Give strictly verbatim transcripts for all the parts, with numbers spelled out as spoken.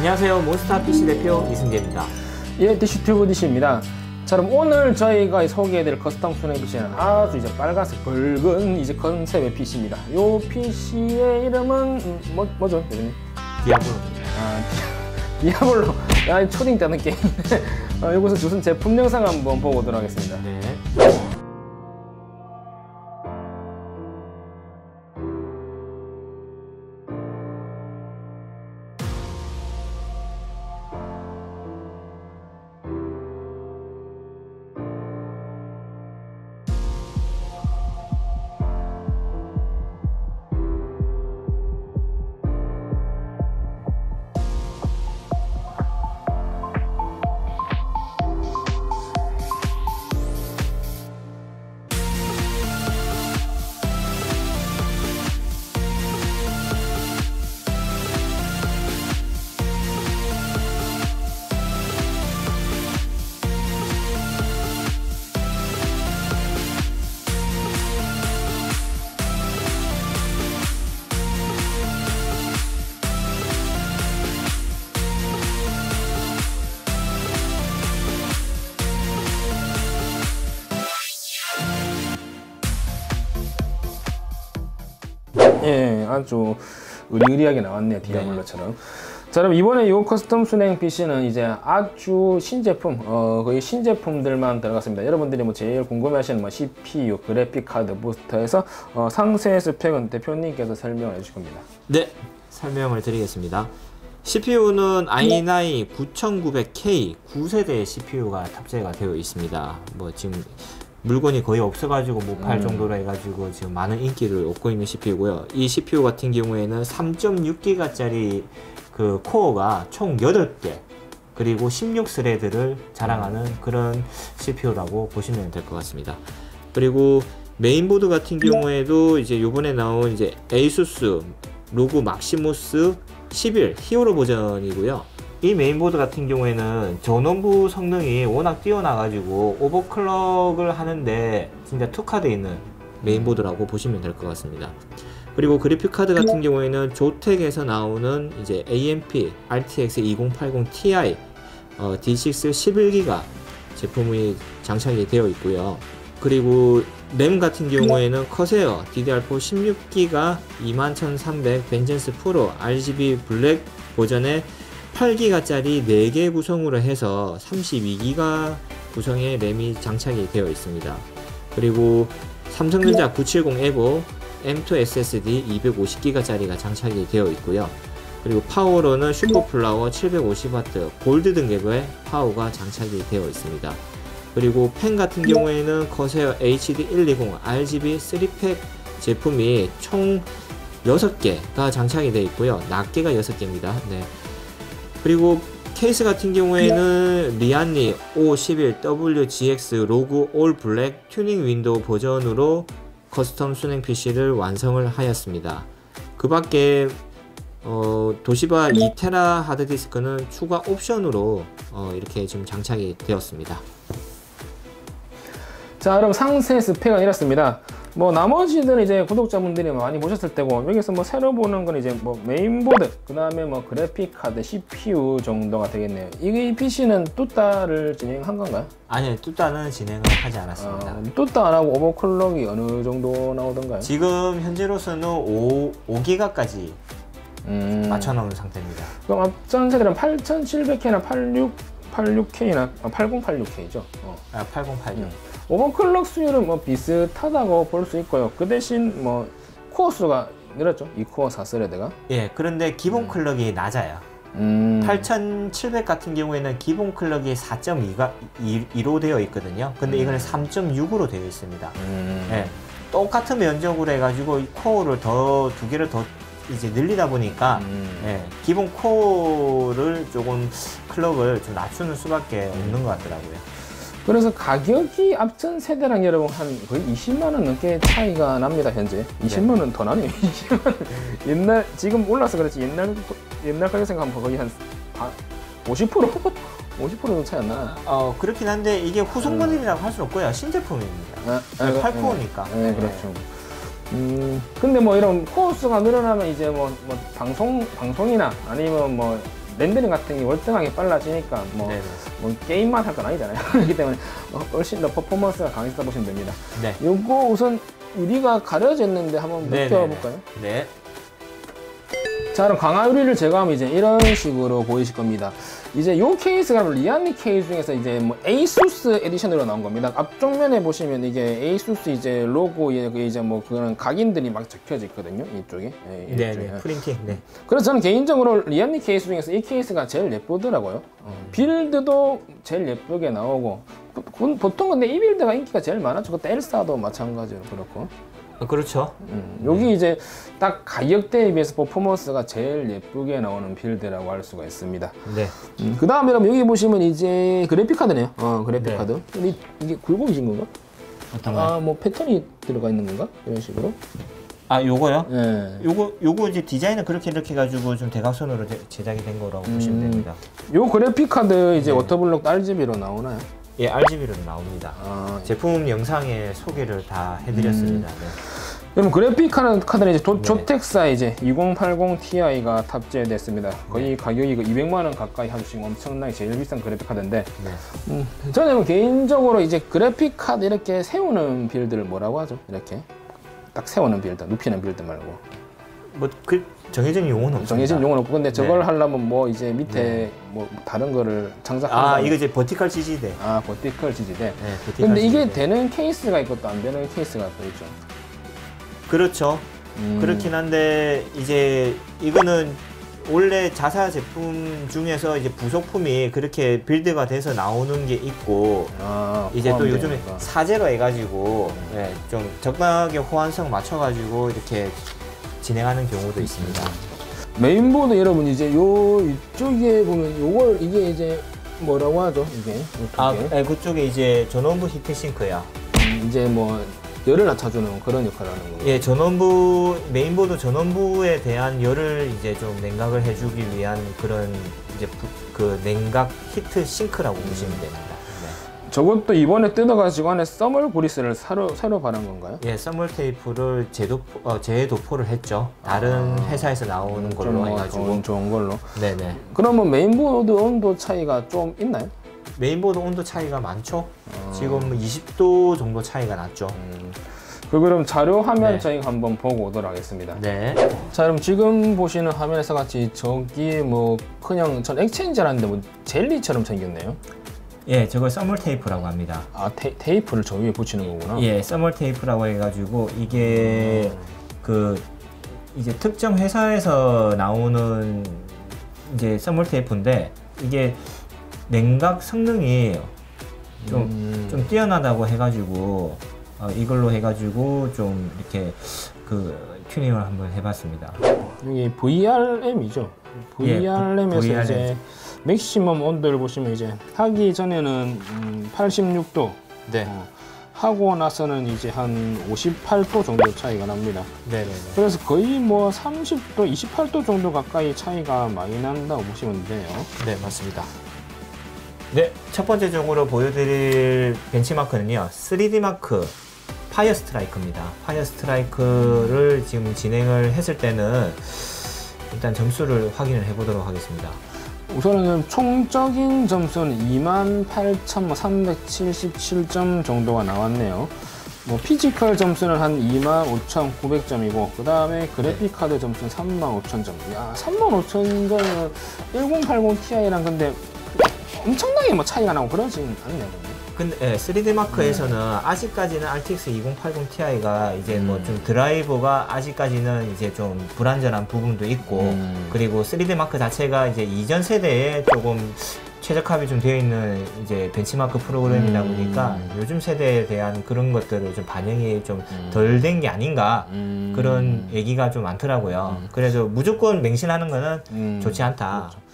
안녕하세요. 몬스타 피씨 대표 이승재입니다. 예, 디시튜브 디씨입니다. 자, 그럼 오늘 저희가 소개해드릴 커스텀 순행 피씨는 아주 이제 빨간색 붉은 이제 컨셉의 피씨입니다. 요 피씨의 이름은 음, 뭐, 뭐죠, 대표님? 디아블로입니다. 아, 디, 디아블로. 야, 초딩 때는 게임인데 어, 여기서 주신 제품 영상 한번 보고 오도록 하겠습니다. 네. 예, 아주 의리의리하게 나왔네요, 디아블로처럼. 네. 자, 그럼 이번에 이 커스텀 순행 피씨는 이제 아주 신제품, 어, 거의 신제품들만 들어갔습니다. 여러분들이 뭐 제일 궁금해하시는 뭐 씨피유, 그래픽 카드 부스터에서 어, 상세 스펙은 대표님께서 설명을 해주실 겁니다. 네, 설명을 드리겠습니다. 씨피유는 아이 나인 구천구백 케이 구 세대의 씨피유가 탑재가 되어 있습니다. 뭐 지금 물건이 거의 없어가지고 못 팔 정도로 해가지고 지금 많은 인기를 얻고 있는 씨피유고요. 이 씨피유 같은 경우에는 삼 점 육 기가짜리 그 코어가 총 여덟 개 그리고 십육 스레드를 자랑하는 그런 씨피유라고 보시면 될 것 같습니다. 그리고 메인보드 같은 경우에도 이제 요번에 나온 이제 에이수스 로그 막시무스 십일 히어로 버전이고요. 이 메인보드 같은 경우에는 전원부 성능이 워낙 뛰어나가지고 오버클럭을 하는데 진짜 특화되어 있는 메인보드라고 보시면 될 것 같습니다. 그리고 그래픽카드 같은 경우에는 조텍에서 나오는 이제 에이엠피 알티엑스 이공팔공 티아이 어, 디 식스 십일 기가 제품이 장착이 되어 있고요. 그리고 램 같은 경우에는 커세어 디디알포 십육 기가 이만 천삼백 벤젠스 프로 알지비 블랙 버전의 팔 기가짜리 네 개 구성으로 해서 삼십이 기가 구성의 램이 장착이 되어 있습니다. 그리고 삼성전자 구백칠십 에보 엠 투 에스에스디 이백오십 기가짜리가 장착이 되어 있고요. 그리고 파워로는 슈퍼플라워 칠백오십 와트 골드 등급의 파워가 장착이 되어 있습니다. 그리고 펜 같은 경우에는 커세어 에이치디 백이십 알지비 삼 팩 제품이 총 여섯 개가 장착이 되어 있고요. 낱개가 여섯 개입니다. 네. 그리고 케이스 같은 경우에는 리안리 오 십일 더블유 지엑스 로그 올 블랙 튜닝 윈도우 버전으로 커스텀 순행 피씨를 완성을 하였습니다. 그 밖에 어, 도시바 이 테라 하드디스크는 추가 옵션으로 어, 이렇게 지금 장착이 되었습니다. 자, 그럼 상세 스펙은 이렇습니다. 뭐 나머지들은 이제 구독자분들이 많이 보셨을 테고, 여기서 뭐 새로 보는 건 이제 뭐 메인보드, 그 다음에 뭐 그래픽 카드, 씨피유 정도가 되겠네요. 이 피씨는 뚜따를 진행한 건가요? 아니요, 뚜따는 진행을 하지 않았습니다. 아, 뚜따 안 하고 오버클럭이 어느 정도 나오던가요? 지금 현재로서는 오, 오 기가까지 음... 맞춰 놓은 상태입니다. 그럼 앞전 세대는 팔천칠백 케이나 팔십육 케이나 아, 팔공팔육 케이죠? 어. 아, 팔공팔육. 음. 오버클럭 수율은 뭐 비슷하다고 볼 수 있고요. 그 대신 뭐 코어 수가 늘었죠. 이 코어 사 스레드가. 예, 그런데 기본 음. 클럭이 낮아요. 음. 팔천칠백 같은 경우에는 기본 클럭이 사 점 이로 되어 있거든요. 근데 음. 이거는 삼 점 육으로 되어 있습니다. 음. 예, 똑같은 면적으로 해가지고 코어를 더 두 개를 더 이제 늘리다 보니까 음. 예, 기본 코어를 조금 클럭을 좀 낮추는 수밖에 음. 없는 것 같더라고요. 그래서 가격이 앞전 세대랑 여러분 한 거의 이십만 원 넘게 차이가 납니다. 현재 이십만 원 더 나네요. 이십만 원. 옛날 지금 올라서 그렇지 옛날 옛날 가격 생각하면 거의 한 오십 퍼센트 오십 퍼센트 차이 안 나나? 어, 그렇긴 한데 이게 후속 모델이라고 할 수는 없고요. 신제품입니다. 아, 아, 팔 코어니까. 네, 네, 그렇죠. 음, 근데 뭐 이런 코어수가 늘어나면 이제 뭐, 뭐 방송 방송이나 아니면 뭐 렌더링 같은 게 월등하게 빨라지니까 뭐, 네네. 뭐 게임만 할 건 아니잖아요. 그렇기 때문에 훨씬 더 퍼포먼스가 강해졌다 보시면 됩니다. 네. 요거 우선 유리가 가려져 있는데 한번 네네네. 느껴볼까요? 네. 자, 그럼 강화 유리를 제거하면 이제 이런 식으로 보이실 겁니다. 이제 요 케이스가 리안리 케이스 중에서 이제 뭐 에이수스 에디션으로 나온 겁니다. 앞쪽면에 보시면 이게 에이수스 이제 로고에 이제 뭐 그런 각인들이 막 적혀져 있거든요. 이쪽에. 네, 네, 이쪽에. 네. 프린팅. 네. 그래서 저는 개인적으로 리안리 케이스 중에서 이 케이스가 제일 예쁘더라고요. 어, 빌드도 제일 예쁘게 나오고 보, 보통 근데 이 빌드가 인기가 제일 많았죠. 그때 엘사도 마찬가지로 그렇고. 어, 그렇죠. 음, 여기 이제 딱 가격대에 비해서 퍼포먼스가 제일 예쁘게 나오는 빌드라고 할 수가 있습니다. 네. 음, 그 다음에 여기 보시면 이제 그래픽 카드네요. 어, 그래픽 네. 카드. 근데 이- 이게 굴곡이신 건가? 어떤 거요? 아, 뭐 패턴이 들어가 있는 건가? 이런 식으로. 아, 요거요? 예. 요거 요거 이제 디자인은 그렇게 이렇게 해가지고 좀 대각선으로 제- 제작이 된 거라고 보시면 음. 됩니다. 요 그래픽 카드 이제 네. 워터블럭 알지비로 나오나요? 예, 알지비로 나옵니다. 아, 제품 영상에 소개를 다 해드렸습니다. 네. 그럼 그래픽 카드, 카드는 이제 도, 네. 조텍사 이제 이공팔공 티아이가 탑재됐습니다. 거의 가격이 그 이백만 원 가까이 하죠. 지금 엄청나게 제일 비싼 그래픽 카드인데, 네. 음, 저는 개인적으로 이제 그래픽 카드 이렇게 세우는 빌드를 뭐라고 하죠? 이렇게 딱 세우는 빌드, 눕히는 빌드 말고 뭐 그 정해진 용어는 없습니다. 정해진 용어는 없고, 근데 저걸 네. 하려면 뭐 이제 밑에 네. 뭐 다른 거를 장착한다. 아, 이거 이제 버티컬 지지대. 아 버티컬 지지대. 네, 버티컬 근데 이게 지지대. 되는 케이스가 있고 또 안 되는 케이스가 또 있죠. 그렇죠. 음. 그렇긴 한데 이제 이거는 원래 자사 제품 중에서 이제 부속품이 그렇게 빌드가 돼서 나오는 게 있고 아, 이제 또 포함되는 요즘에 거. 사제로 해가지고 네, 좀 적당하게 호환성 맞춰가지고 이렇게 진행하는 경우도 있습니다. 메인보드 여러분 이제 요 이쪽에 보면 요걸 이게 이제 뭐라고 하죠 이게 이쪽에 아, 네, 그쪽에 이제 전원부 히트싱크야. 음, 이제 뭐 열을 낮춰주는 그런 역할을 하는 거예요. 예, 전원부 메인보드 전원부에 대한 열을 이제 좀 냉각을 해주기 위한 그런 이제 부, 그 냉각 히트 싱크라고 보시면 됩니다. 저것도 이번에 뜯어가지고 안에 써멀 그리스를 새로 새로 바른 건가요? 예, 썸멀 테이프를 재도포, 어, 재도포를 했죠. 다른 아, 회사에서 나오는 걸로 좀 해가지고. 좋은, 좋은 걸로. 네네. 그러면 메인보드 온도 차이가 좀 있나요? 메인보드 온도 차이가 많죠. 아. 지금 이십 도 정도 차이가 났죠. 음. 그 그럼 자료 화면 네. 저희가 한번 보고 오도록 하겠습니다. 네. 자 그럼 지금 보시는 화면에서 같이 저기 뭐 그냥 전 액체인지라는데 뭐 젤리처럼 생겼네요. 예, 저걸 썸멀 테이프라고 합니다. 아 테, 테이프를 저 위에 붙이는 거구나. 예, 썸멀 테이프라고 해가지고 이게 그 이제 특정 회사에서 나오는 이제 썸멀 테이프인데 이게 냉각 성능이 좀, 음. 좀 뛰어나다고 해가지고 어, 이걸로 해가지고 좀 이렇게 그 튜닝을 한번 해봤습니다. 여기 브이알엠이죠. 예, 브이알엠에서 브이알엠. 이제 맥시멈 온도를 보시면 이제 하기 전에는 음, 팔십육 도 네, 어, 하고 나서는 이제 한 오십팔 도 정도 차이가 납니다. 네네네. 그래서 거의 뭐 삼십 도, 이십팔 도 정도 가까이 차이가 많이 난다고 보시면 돼요. 네, 맞습니다. 네, 첫 번째적으로 보여드릴 벤치마크는요, 쓰리디 마크 파이어 스트라이크입니다. 파이어 스트라이크를 지금 진행을 했을 때는 일단 점수를 확인을 해보도록 하겠습니다. 우선은 총적인 점수는 이만 팔천삼백칠십칠 점 정도가 나왔네요. 뭐 피지컬 점수는 한 이만 오천구백 점이고 그 다음에 그래픽 카드 점수는 삼만 오천 점. 야, 삼만 오천 점은 천팔십 티아이랑 근데 엄청나게 뭐 차이가 나고 그러진 않네요. 근데. 근데 예, 쓰리디 마크에서는 아직까지는 알티엑스 이공팔공 티아이가 이제 뭐 음. 좀 드라이버가 아직까지는 이제 좀 불안전한 부분도 있고 음. 그리고 쓰리디 마크 자체가 이제 이전 세대에 조금 최적화이 좀 되어 있는 이제 벤치마크 프로그램이다 음. 보니까 요즘 세대에 대한 그런 것들을 좀 반영이 좀 음. 덜 된 게 아닌가 음. 그런 얘기가 좀 많더라고요. 음. 그래서 무조건 맹신하는 거는 음. 좋지 않다. 그렇죠.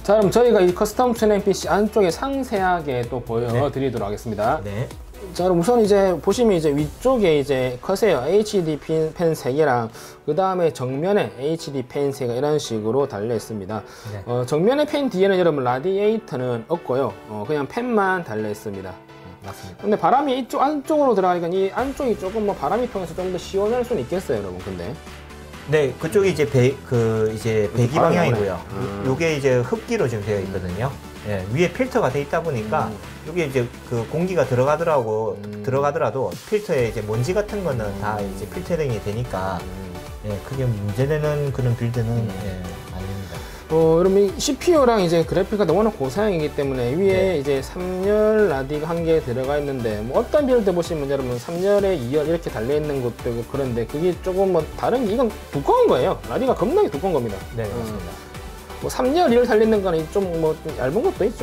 자, 그럼 저희가 이 커스텀 튜닝 피씨 안쪽에 상세하게 또 보여드리도록 하겠습니다. 네. 자, 그럼 우선 이제 보시면 이제 위쪽에 이제 커세어 에이치디 펜 세 개랑 그 다음에 정면에 에이치디 펜 세 개 이런 식으로 달려 있습니다. 네. 어, 정면의 펜 뒤에는 여러분 라디에이터는 없고요. 어, 그냥 펜만 달려 있습니다. 맞습니다. 근데 바람이 이쪽 안쪽으로 들어가니까 이 안쪽이 조금 뭐 바람이 통해서 좀 더 시원할 수는 있겠어요, 여러분. 근데 네, 그쪽이 이제 배, 그 이제 배기 바람이 방향이고요. 음. 요게 이제 흡기로 지금 되어 있거든요. 예, 위에 필터가 돼 있다 보니까 음. 요게 이제 그 공기가 들어가더라고 음. 들어가더라도 필터에 이제 먼지 같은 거는 다 이제 필터링이 되니까 예, 크게 문제되는 그런 빌드는 예, 아닙니다. 어, 그러면 씨피유랑 이제 그래픽카드 워낙 고사양이기 때문에 위에 네. 이제 삼 열 라디가 한 개 들어가 있는데 뭐 어떤 빌드 보시면 여러분 삼 열에 이 열 이렇게 달려 있는 것도 있고 그런데 그게 조금 뭐 다른 게 이건 두꺼운 거예요. 라디가 겁나게 두꺼운 겁니다. 네, 음. 맞습니다. 뭐 삼 열, 이 열 달리는 거는 좀 뭐 좀 얇은 것도 있죠.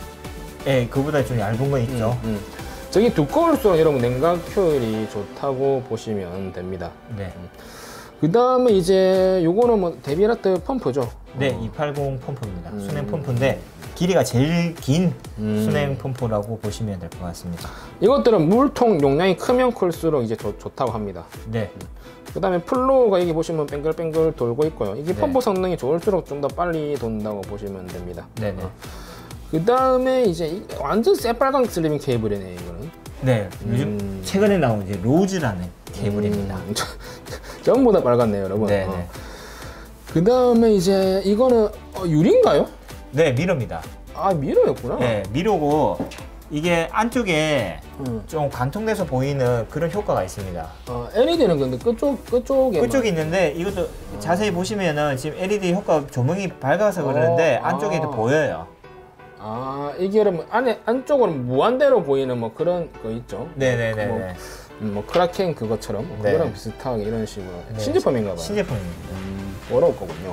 예, 그보다 좀 얇은 건 있죠. 음, 음. 저기 두꺼울수록 여러분 냉각 효율이 좋다고 보시면 됩니다. 네. 그 다음에 이제 요거는 뭐 데비라트 펌프죠. 네, 어. 이백팔십 펌프입니다. 음. 순행 펌프인데 길이가 제일 긴 음. 순행 펌프라고 보시면 될 것 같습니다. 이것들은 물통 용량이 크면 클수록 이제 좋, 좋다고 합니다. 네. 그 다음에 플로우가 여기 보시면 뱅글뱅글 돌고 있고요. 이게 네. 펌프 성능이 좋을수록 좀 더 빨리 돈다고 보시면 됩니다. 네네. 어. 그 다음에 이제 이- 완전 새빨간 슬리빙 케이블이네 이거는. 네, 요즘 음. 최근에 나온 이제 로즈라는 케이블입니다. 음, 전부 다 빨갛네요, 여러분. 네네. 어. 그 다음에 이제 이거는 어, 유리인가요? 네, 미러입니다. 아, 미러였구나. 네, 미러고 이게 안쪽에 음. 좀 관통돼서 보이는 그런 효과가 있습니다. 어, 엘이디는 근데 끝쪽 끝쪽에 그쪽이 있는데 이것도 자세히 보시면은 지금 엘이디 효과 조명이 밝아서 그러는데 어, 안쪽에도 아. 보여요. 아, 이게 여러분 안에 안쪽으로 무한대로 보이는 뭐 그런 거 있죠. 네네네. 뭐, 음, 뭐 크라켄 그것처럼 뭐 네. 그거랑 비슷하게 이런 식으로 네. 신제품인가 봐요. 신제품입니다. 음, 어려울 거군요.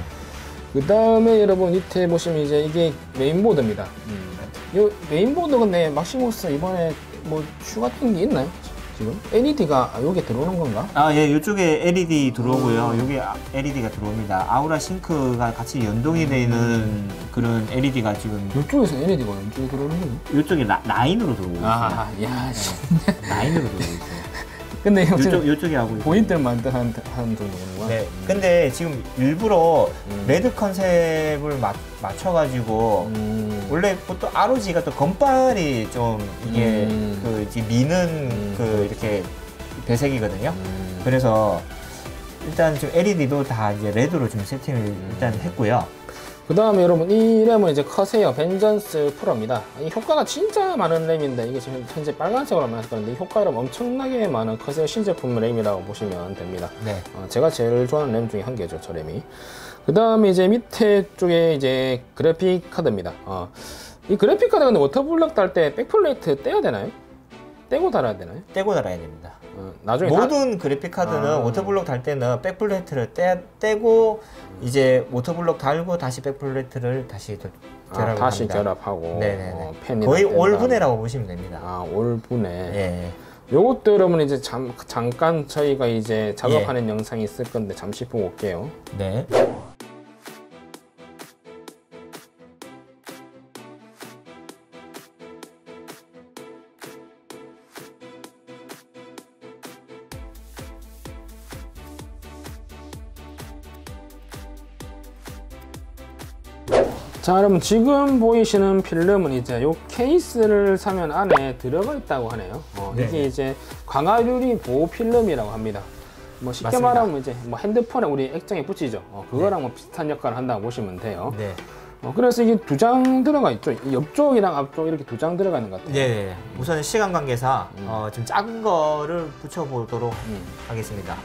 네. 그 다음에 여러분 밑에 보시면 이제 이게 메인보드입니다. 음. 요 메인보드 근데 막시모스 이번에 뭐 추가된 게 있나요? 지금 엘이디가 아, 여기 들어오는 건가? 아, 예, 이쪽에 엘이디 들어오고요. 여기 엘이디가 들어옵니다. 아우라 싱크가 같이 연동이 되는 그런 엘이디가 지금 이쪽에서 엘이디가 이쪽에 들어오는 거네. 이쪽에 라, 라인으로 들어오고 있어요. 아, 야, 씨. 라인으로 들어오고 있어요. 근데 혹시 이쪽, 이쪽에 하고 있어요. 포인트만 한, 한 정도구나. 네, 근데 지금 일부러 음. 레드 컨셉을 맞, 맞춰가지고 음. 원래 보통 알오지가 또 건빨이 좀 이게 음. 그 이제 미는 음. 그 이렇게 배색이거든요. 음. 그래서 일단 좀 엘이디도 다 이제 레드로 좀 세팅을 일단 했고요. 그 다음에 여러분 이 램은 이제 커세어 벤전스 프로입니다. 이 효과가 진짜 많은 램인데 이게 지금 현재 빨간색으로 나왔는데 이 효과가 엄청나게 많은 커세어 신제품 램이라고 보시면 됩니다. 네. 어, 제가 제일 좋아하는 램 중에 한 개죠, 저 램이. 그 다음에 이제 밑에 쪽에 이제 그래픽 카드입니다. 어, 이 그래픽 카드 근데 워터블럭 달 때 백플레이트 떼야 되나요? 떼고 달아야 되나요? 떼고 달아야 됩니다. 어, 나중에 다- 모든 그래픽 카드는 아. 워터블럭 달 때는 백플레이트를 떼, 떼고 이제 워터블럭 달고 다시 백플레이트를 다시 더- 아, 결합을 다시 합니다. 결합하고 네네네. 어, 펜이 거의 다 뗀다. 올분해라고 보시면 됩니다. 아, 올분해. 예. 요것도 여러분 이제 잠, 잠깐 저희가 이제 작업하는 영상이 있을 건데 잠시 보고 올게요. 네. 자, 여러분 지금 보이시는 필름은 이제 요 케이스를 사면 안에 들어가 있다고 하네요. 어, 네. 이게 이제 광화유리 보호 필름이라고 합니다. 뭐 쉽게 맞습니다. 말하면 이제 뭐 핸드폰에 우리 액정에 붙이죠. 어, 그거랑 뭐 비슷한 역할을 한다고 보시면 돼요. 네. 어, 그래서 이게 두 장 들어가 있죠. 이 옆쪽이랑 앞쪽 이렇게 두 장 들어가 있는 것 같아요. 네. 우선 시간 관계상 음. 어, 좀 작은 거를 붙여보도록 음. 하겠습니다.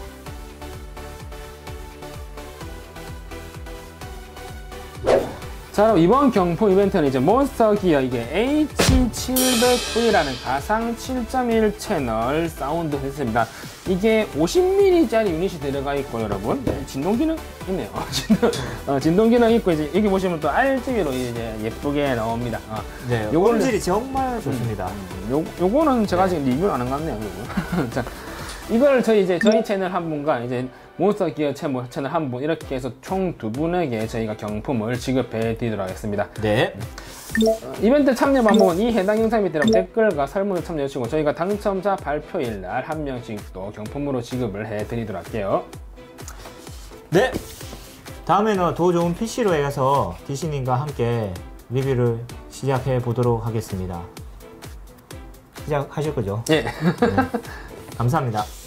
자, 자, 그럼 이번 경품 이벤트는 이제 몬스터 기어 이게 에이치 칠백 브이라는 가상 칠 점 일 채널 사운드 헤드셋입니다. 이게 오십 밀리미터짜리 유닛이 들어가 있고 여러분, 네, 진동 기능 있네요. 진동, 어, 진동 기능 있고 이제 여기 보시면 또 알지비로 이제 예쁘게 나옵니다. 어. 네, 요거는- 음질이 정말 좋습니다. 요, 요거는 제가 지금 리뷰를 안 한 것 같네요. 요거. 자, 이걸 저희 이제 저희 채널 한 분과 이제 몬스터 기어 채널 한 분 이렇게 해서 총 두 분에게 저희가 경품을 지급해 드리도록 하겠습니다. 네. 어, 이벤트 참여 방법은 이 해당 영상 밑에 댓글과 설문을 참여해 주시고 저희가 당첨자 발표일 날 한 명씩 또 경품으로 지급을 해 드리도록 할게요. 네. 다음에는 더 좋은 피시로 해서 디시님과 함께 리뷰를 시작해 보도록 하겠습니다. 시작하실 거죠? 예. 네. 감사합니다.